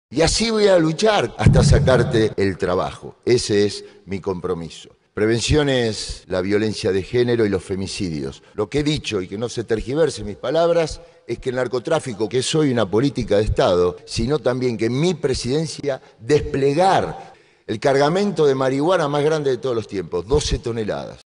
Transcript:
Y así voy a luchar hasta sacarte el trabajo. Ese es mi compromiso. Prevención es la violencia de género y los femicidios. Lo que he dicho, y que no se tergiversen mis palabras, es que el narcotráfico, que es hoy una política de Estado, sino también que en mi presidencia desplegar el cargamento de marihuana más grande de todos los tiempos, 12 toneladas.